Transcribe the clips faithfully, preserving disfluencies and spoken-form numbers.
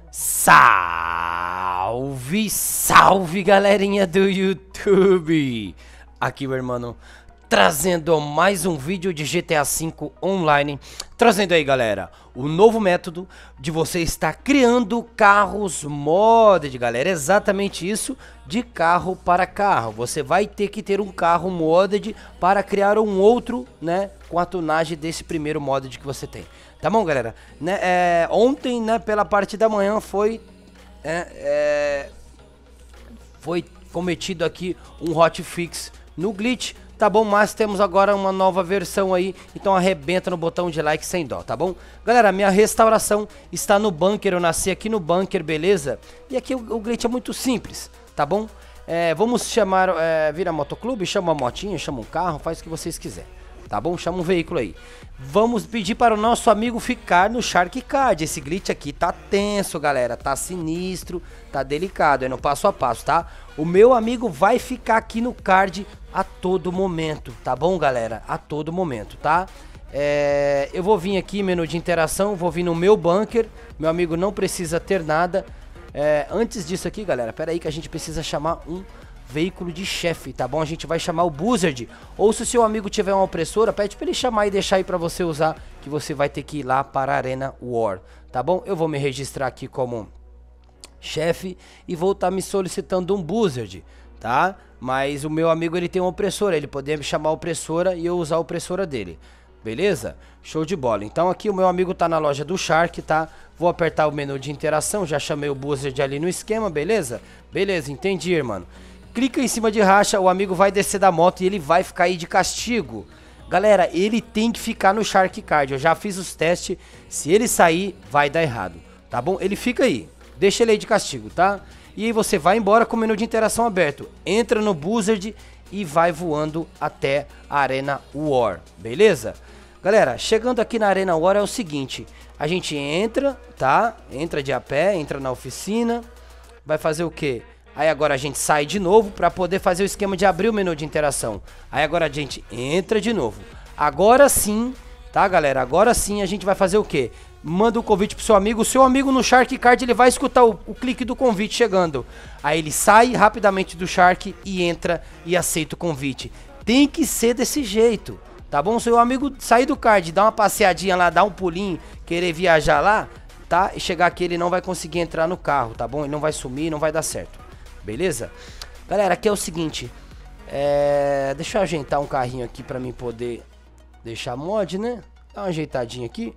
Salve, salve galerinha do YouTube! Aqui o irmão trazendo mais um vídeo de G T A cinco Online. Trazendo aí galera, o novo método de você estar criando carros modded, galera. Exatamente isso, de carro para carro. Você vai ter que ter um carro modded para criar um outro, né, com a tunagem desse primeiro modded que você tem. Tá bom, galera? Né, é, ontem, né, pela parte da manhã foi é, é, foi cometido aqui um hotfix no glitch, tá bom? Mas temos agora uma nova versão aí, então arrebenta no botão de like sem dó, tá bom? Galera, minha restauração está no bunker, eu nasci aqui no bunker, beleza? E aqui o, o glitch é muito simples, tá bom? É, vamos chamar, é, vira motoclube, chama uma motinha, chama um carro, faz o que vocês quiserem. Tá bom? Chama um veículo aí. Vamos pedir para o nosso amigo ficar no Shark Card. Esse glitch aqui tá tenso, galera. Tá sinistro, tá delicado. É no passo a passo, tá? O meu amigo vai ficar aqui no card a todo momento. Tá bom, galera? A todo momento, tá? É, eu vou vir aqui, menu de interação. Vou vir no meu bunker. Meu amigo não precisa ter nada. É, antes disso aqui, galera, pera aí que a gente precisa chamar um veículo de chefe, tá bom? A gente vai chamar o Buzzard. Ou se o seu amigo tiver uma opressora, pede pra ele chamar e deixar aí pra você usar, que você vai ter que ir lá para a Arena War, tá bom? Eu vou me registrar aqui como chefe e vou estar tá me solicitando um Buzzard, tá? Mas o meu amigo, ele tem uma opressora, ele poderia me chamar a opressora e eu usar a opressora dele, beleza? Show de bola. Então aqui o meu amigo tá na loja do Shark, tá? Vou apertar o menu de interação, já chamei o Buzzard ali no esquema, beleza? Beleza, entendi, mano. Clica em cima de racha, o amigo vai descer da moto e ele vai ficar aí de castigo. Galera, ele tem que ficar no Shark Card. Eu já fiz os testes. Se ele sair, vai dar errado. Tá bom? Ele fica aí. Deixa ele aí de castigo, tá? E aí você vai embora com o menu de interação aberto. Entra no Buzzard e vai voando até a Arena War. Beleza? Galera, chegando aqui na Arena War é o seguinte. A gente entra, tá? Entra de a pé, entra na oficina. Vai fazer o quê? Aí agora a gente sai de novo para poder fazer o esquema de abrir o menu de interação. Aí agora a gente entra de novo. Agora sim, tá galera? Agora sim a gente vai fazer o quê? Manda um convite pro seu amigo. O seu amigo no Shark Card, ele vai escutar o, o clique do convite chegando. Aí ele sai rapidamente do Shark e entra e aceita o convite. Tem que ser desse jeito, tá bom? Seu amigo sair do card, dar uma passeadinha lá, dar um pulinho, querer viajar lá, tá? E chegar aqui ele não vai conseguir entrar no carro, tá bom? Ele não vai sumir, não vai dar certo. Beleza? Galera, aqui é o seguinte, é... deixa eu ajeitar um carrinho aqui pra mim poder deixar mod, né? Dá uma ajeitadinha aqui.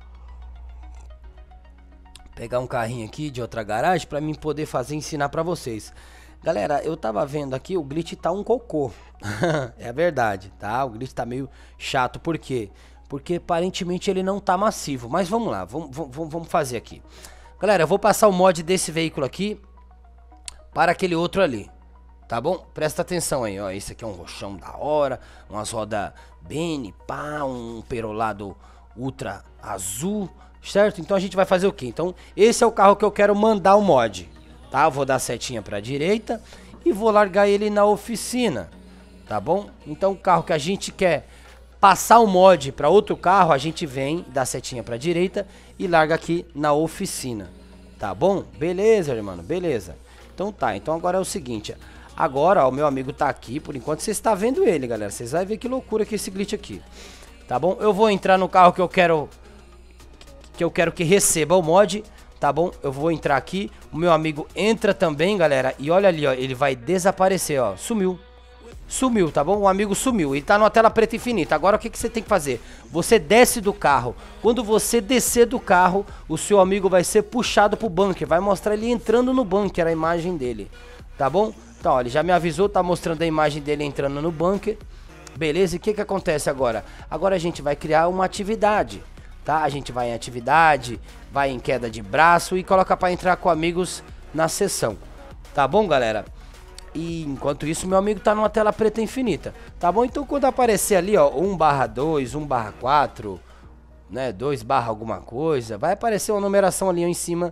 Pegar um carrinho aqui de outra garagem pra mim poder fazer, ensinar pra vocês. Galera, eu tava vendo aqui, o glitch tá um cocô. É verdade, tá? O glitch tá meio chato, por quê? Porque aparentemente ele não tá massivo. Mas vamos lá, vamos, vamos, vamos fazer aqui. Galera, eu vou passar o mod desse veículo aqui para aquele outro ali, tá bom? Presta atenção aí, ó, esse aqui é um roxão da hora, umas rodas bem, pá, um perolado ultra azul, certo? Então a gente vai fazer o quê? Então esse é o carro que eu quero mandar o mod, tá? Eu vou dar setinha pra direita e vou largar ele na oficina, tá bom? Então o carro que a gente quer passar o mod para outro carro, a gente vem, dá setinha pra direita e larga aqui na oficina, tá bom? Beleza, irmão, beleza. Então tá, então agora é o seguinte, agora ó, o meu amigo tá aqui, por enquanto você está vendo ele, galera, vocês vão ver que loucura que é esse glitch aqui, tá bom? Eu vou entrar no carro que eu quero, que eu quero que receba o mod, tá bom? Eu vou entrar aqui, o meu amigo entra também, galera, e olha ali, ó, ele vai desaparecer, ó, sumiu, sumiu, tá bom? O amigo sumiu, ele tá numa tela preta infinita. Agora o que, que você tem que fazer? Você desce do carro. Quando você descer do carro, o seu amigo vai ser puxado pro bunker. Vai mostrar ele entrando no bunker, a imagem dele, tá bom? Então, ó, ele já me avisou, tá mostrando a imagem dele entrando no bunker. Beleza, e o que que acontece agora? Agora a gente vai criar uma atividade, tá? A gente vai em atividade, vai em queda de braço e coloca pra entrar com amigos na sessão, tá bom, galera? E enquanto isso, meu amigo tá numa tela preta infinita, tá bom? Então quando aparecer ali, ó, um barra dois, um barra quatro, né, dois barra alguma coisa, vai aparecer uma numeração ali em cima.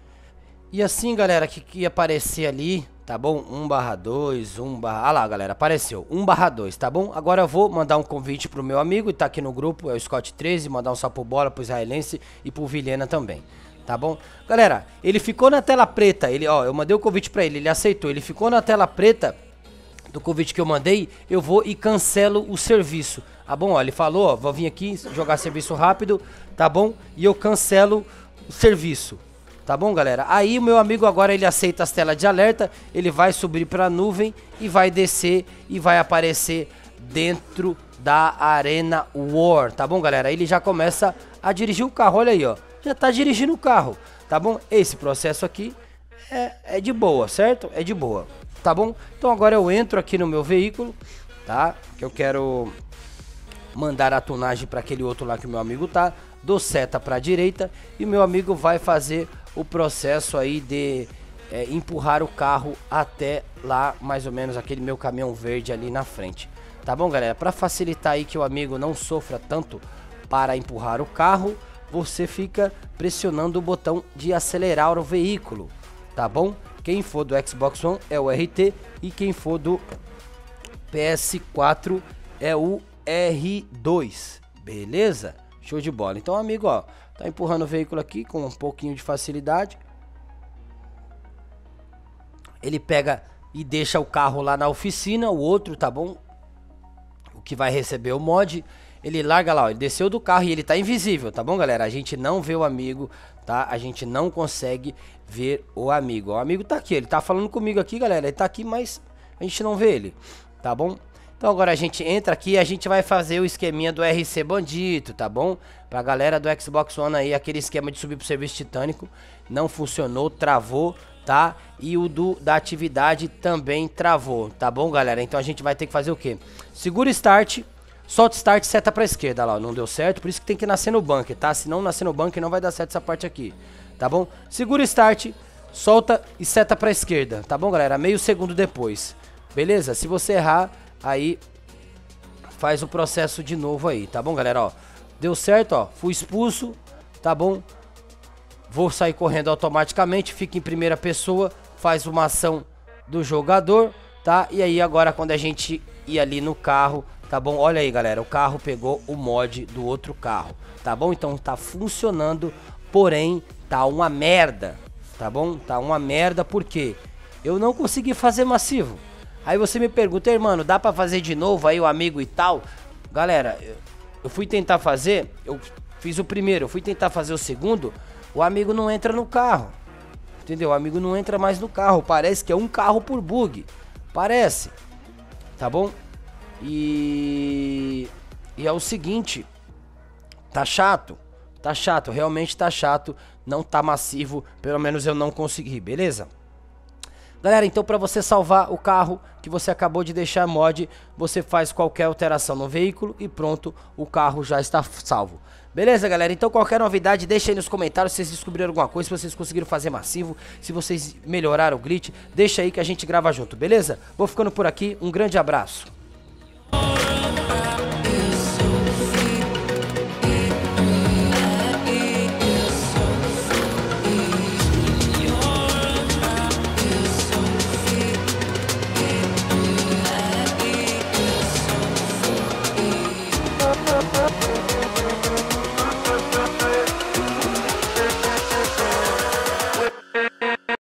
E assim, galera, que, que aparecer ali, tá bom? um barra dois, um barra... Ah lá, galera, apareceu, um barra dois, tá bom? Agora eu vou mandar um convite pro meu amigo, tá aqui no grupo, é o Scott treze, mandar um salve pro Bola, pro Israelense e pro Vilhena também, tá bom? Galera, ele ficou na tela preta, ele, ó, eu mandei o convite pra ele, ele aceitou, ele ficou na tela preta do convite que eu mandei, eu vou e cancelo o serviço, tá bom? Ó, ele falou, ó, vou vir aqui jogar serviço rápido, tá bom? E eu cancelo o serviço, tá bom, galera? Aí o meu amigo agora ele aceita as telas de alerta, ele vai subir pra nuvem e vai descer e vai aparecer dentro da Arena War, tá bom, galera? Ele já começa a dirigir o carro, olha aí, ó, já tá dirigindo o carro, tá bom? Esse processo aqui é, é de boa, certo? É de boa. Tá bom? Então agora eu entro aqui no meu veículo, tá? Que eu quero mandar a tunagem para aquele outro lá que o meu amigo tá. Dou seta para a direita e meu amigo vai fazer o processo aí de é, empurrar o carro até lá, mais ou menos aquele meu caminhão verde ali na frente. Tá bom, galera? Para facilitar aí que o amigo não sofra tanto para empurrar o carro, você fica pressionando o botão de acelerar o veículo, tá bom? Quem for do Xbox One é o R T e quem for do P S quatro é o R dois, beleza? Show de bola. Então, amigo, ó, tá empurrando o veículo aqui com um pouquinho de facilidade. Ele pega e deixa o carro lá na oficina, o outro, tá bom? O que vai receber o mod, ele larga lá, ó, ele desceu do carro e ele tá invisível, tá bom, galera? A gente não vê o amigo, tá? A gente não consegue ver o amigo. O amigo tá aqui, ele tá falando comigo aqui, galera. Ele tá aqui, mas a gente não vê ele, tá bom? Então agora a gente entra aqui e a gente vai fazer o esqueminha do R C Bandito, tá bom? Pra galera do Xbox One aí, aquele esquema de subir pro serviço titânico não funcionou, travou, tá? E o do da atividade também travou, tá bom, galera? Então a gente vai ter que fazer o quê? Segura Start, solta Start, seta pra esquerda lá, ó, não deu certo, por isso que tem que nascer no bunker, tá? Se não nascer no bunker não vai dar certo essa parte aqui, tá bom? Segura Start, solta e seta pra esquerda, tá bom, galera? Meio segundo depois, beleza? Se você errar, aí faz o processo de novo aí, tá bom, galera? Ó, deu certo, ó, fui expulso, tá bom? Vou sair correndo automaticamente, fica em primeira pessoa, faz uma ação do jogador, tá? E aí agora quando a gente ir ali no carro, tá bom? Olha aí, galera, o carro pegou o mod do outro carro, tá bom? Então tá funcionando, porém tá uma merda, tá bom? Tá uma merda porque eu não consegui fazer massivo. Aí você me pergunta, mano, dá pra fazer de novo aí o amigo e tal? Galera, eu fui tentar fazer, eu fiz o primeiro, eu fui tentar fazer o segundo, o amigo não entra no carro, entendeu? O amigo não entra mais no carro, parece que é um carro por bug, parece, tá bom? E, e é o seguinte, tá chato, tá chato, realmente tá chato, não tá massivo, pelo menos eu não consegui, beleza? Galera, então para você salvar o carro que você acabou de deixar mod, você faz qualquer alteração no veículo e pronto, o carro já está salvo. Beleza, galera? Então qualquer novidade, deixa aí nos comentários se vocês descobriram alguma coisa, se vocês conseguiram fazer massivo, se vocês melhoraram o glitch, deixa aí que a gente grava junto, beleza? Vou ficando por aqui, um grande abraço.